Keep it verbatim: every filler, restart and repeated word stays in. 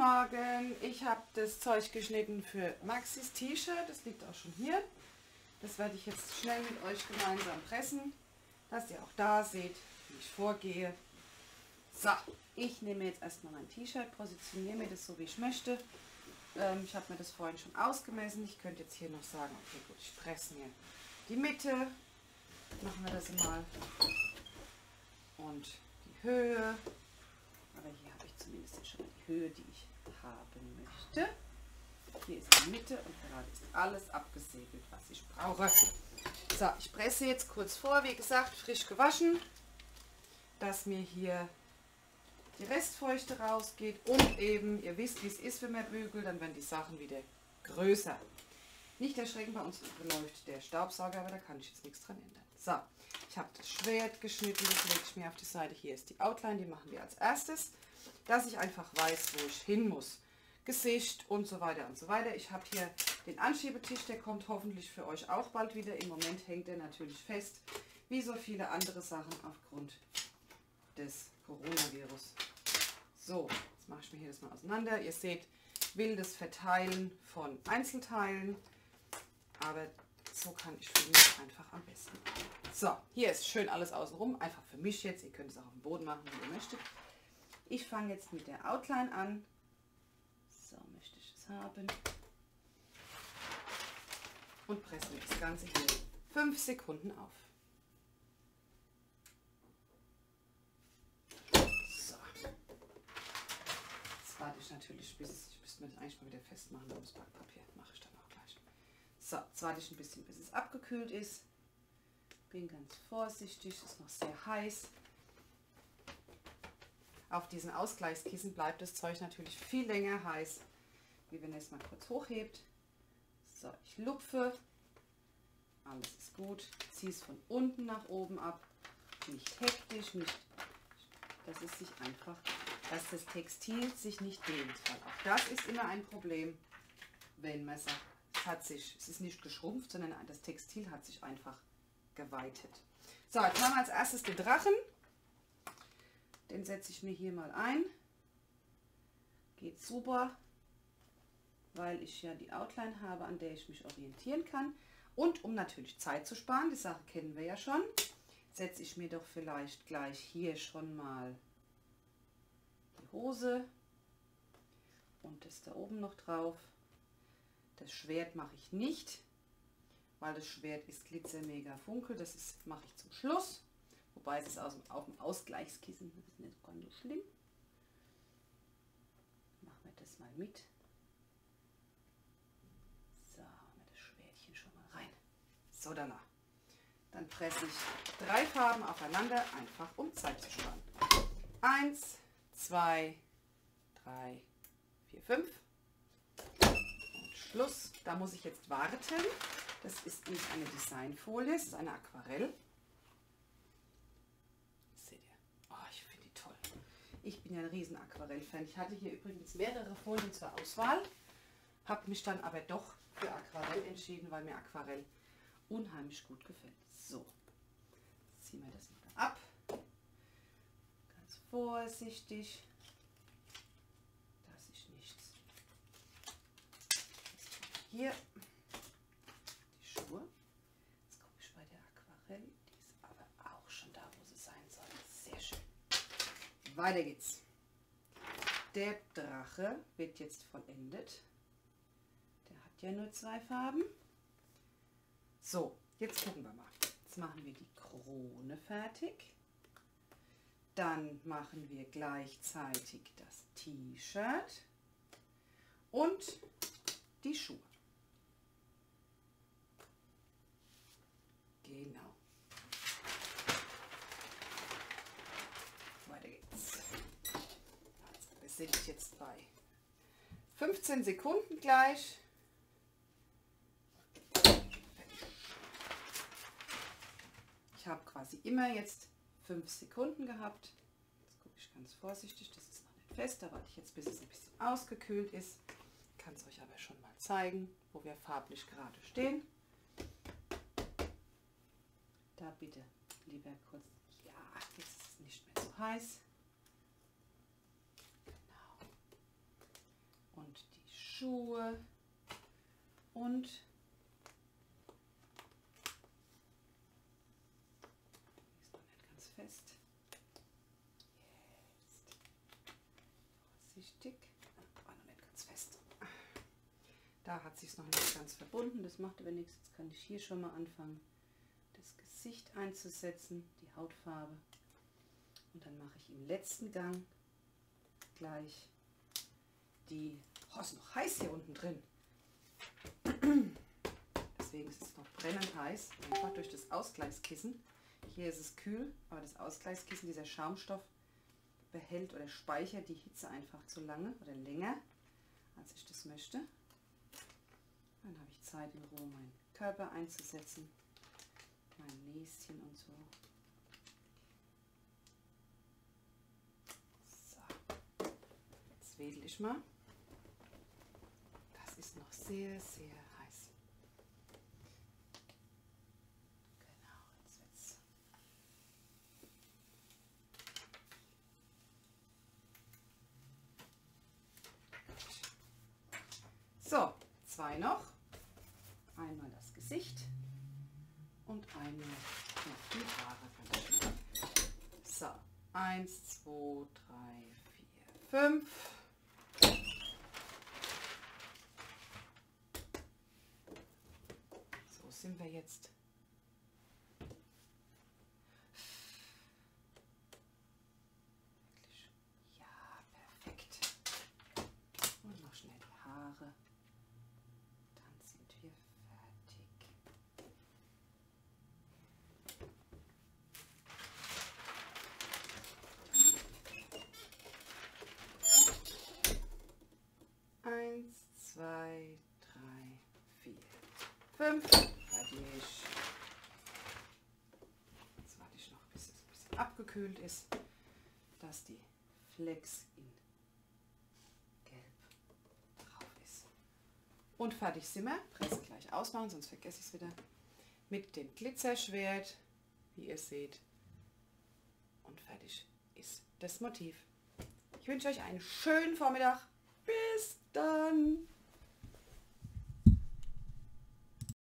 Morgen, ich habe das Zeug geschnitten für Maxis T-Shirt, das liegt auch schon hier. Das werde ich jetzt schnell mit euch gemeinsam pressen, dass ihr auch da seht, wie ich vorgehe. So, ich nehme jetzt erstmal mein T-Shirt, positioniere mir das so, wie ich möchte. Ähm, ich habe mir das vorhin schon ausgemessen. Ich könnte jetzt hier noch sagen, okay gut, ich presse mir die Mitte, machen wir das mal, und die Höhe. Aber hier habe ich zumindest schon die Höhe, die ich haben möchte. Hier ist die Mitte und gerade ist alles abgesegelt, was ich brauche. So, ich presse jetzt kurz vor, wie gesagt, frisch gewaschen, dass mir hier die Restfeuchte rausgeht und eben, ihr wisst, wie es ist, wenn man bügelt, dann werden die Sachen wieder größer. Nicht erschrecken, bei uns läuft der Staubsauger, aber da kann ich jetzt nichts dran ändern. So, ich habe das Schwert geschnitten, das lege ich mir auf die Seite. Hier ist die Outline, die machen wir als erstes, dass ich einfach weiß, wo ich hin muss. Gesicht und so weiter und so weiter. Ich habe hier den Anschiebetisch, der kommt hoffentlich für euch auch bald wieder. Im Moment hängt er natürlich fest, wie so viele andere Sachen aufgrund des Coronavirus. So, jetzt mache ich mir hier das mal auseinander. Ihr seht, wildes Verteilen von Einzelteilen, aber so kann ich für mich einfach am besten. So, hier ist schön alles außenrum, einfach für mich jetzt. Ihr könnt es auch auf dem Boden machen, wie ihr möchtet. Ich fange jetzt mit der Outline an. So möchte ich es haben. Und presse mir das Ganze hier fünf Sekunden auf. So. Jetzt warte ich natürlich, bis es, ich müsste mir das eigentlich mal wieder festmachen, aber das Backpapier mache ich dann auch gleich. So, jetzt warte ich ein bisschen, bis es abgekühlt ist. Bin ganz vorsichtig, es ist noch sehr heiß. Auf diesen Ausgleichskissen bleibt das Zeug natürlich viel länger heiß, wie wenn ihr es mal kurz hochhebt. So, ich lupfe. Alles ist gut. Ziehe es von unten nach oben ab. Nicht hektisch, nicht, dass es sich einfach, dass das Textil sich nicht dehnt. Weil auch das ist immer ein Problem, wenn man sagt, es hat sich, es ist nicht geschrumpft, sondern das Textil hat sich einfach geweitet. So, jetzt machen wir als erstes den Drachen. Den setze ich mir hier mal ein. Geht super, weil ich ja die Outline habe, an der ich mich orientieren kann. Und um natürlich Zeit zu sparen, die Sache kennen wir ja schon, setze ich mir doch vielleicht gleich hier schon mal die Hose und das da oben noch drauf. Das Schwert mache ich nicht, weil das Schwert ist Glitzer Mega Funkel. Das ist, mache ich zum Schluss. Wobei es ist aus, auf dem Ausgleichskissen, das ist nicht ganz so schlimm. Machen wir das mal mit. So, haben wir das Schwertchen schon mal rein. So, danach. Dann presse ich drei Farben aufeinander, einfach um Zeit zu sparen. Eins, zwei, drei, vier, fünf. Und Schluss. Da muss ich jetzt warten. Das ist nicht eine Designfolie, es ist eine Aquarell. Ich bin ja ein riesen Aquarell-Fan. Ich hatte hier übrigens mehrere Folien zur Auswahl, habe mich dann aber doch für Aquarell entschieden, weil mir Aquarell unheimlich gut gefällt. So, ziehen wir das mal ab. Ganz vorsichtig, dass ich nichts. Hier die Schuhe. Jetzt gucke ich bei der Aquarell. Die ist aber auch schon da, wo sie sein soll. Sehr schön. Weiter geht's. Der Drache wird jetzt vollendet. Der hat ja nur zwei Farben. So, jetzt gucken wir mal. Jetzt machen wir die Krone fertig. Dann machen wir gleichzeitig das T-Shirt und die Schuhe. Genau. Sind jetzt bei fünfzehn Sekunden gleich. Ich habe quasi immer jetzt fünf Sekunden gehabt. Jetzt gucke ich ganz vorsichtig, das ist noch nicht fest, da warte ich jetzt, bis es ein bisschen ausgekühlt ist. Ich kann es euch aber schon mal zeigen, wo wir farblich gerade stehen. Da bitte lieber kurz, ja, jetzt ist es nicht mehr so heiß. Schuhe und ist noch nicht ganz fest. Jetzt vorsichtig, war noch nicht ganz fest. Da hat sich es noch nicht ganz verbunden, das macht aber nichts. Jetzt kann ich hier schon mal anfangen, das Gesicht einzusetzen, die Hautfarbe. Und dann mache ich im letzten Gang gleich die, oh, ist noch heiß hier unten drin. Deswegen ist es noch brennend heiß, einfach durch das Ausgleichskissen. Hier ist es kühl, aber das Ausgleichskissen, dieser Schaumstoff, behält oder speichert die Hitze einfach zu lange oder länger, als ich das möchte. Dann habe ich Zeit, in Ruhe meinen Körper einzusetzen, mein Näschen und so. So, jetzt wedel ich mal. Das ist noch sehr, sehr heiß. Genau, jetzt wird's. So, zwei noch. Einmal das Gesicht und einmal noch die Haare. So, eins, zwei, drei, vier, fünf. So sind wir jetzt. Wirklich. Ja, perfekt. Und noch schnell die Haare. Dann sind wir fertig. Eins, zwei, drei, vier, fünf. Fertig. Jetzt warte ich noch, bis es ein bisschen abgekühlt ist, dass die Flecks in Gelb drauf ist. Und fertig sind wir. Presse gleich ausmachen, sonst vergesse ich es wieder. Mit dem Glitzerschwert, wie ihr seht. Und fertig ist das Motiv. Ich wünsche euch einen schönen Vormittag. Bis dann!